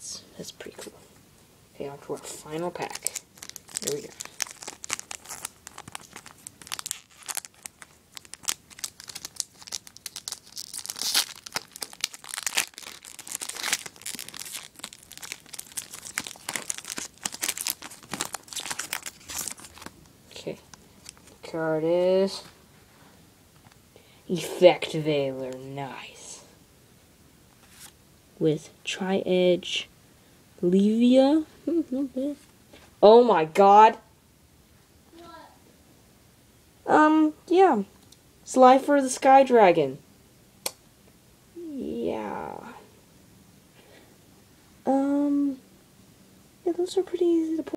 That's pretty cool. Okay, on to our final pack. Here we go. Okay, the card is Effect Veiler, nice. With Tri-Edge Levia. Oh my god. Yeah. Slifer the Sky Dragon. Yeah. Yeah, those are pretty easy to pull.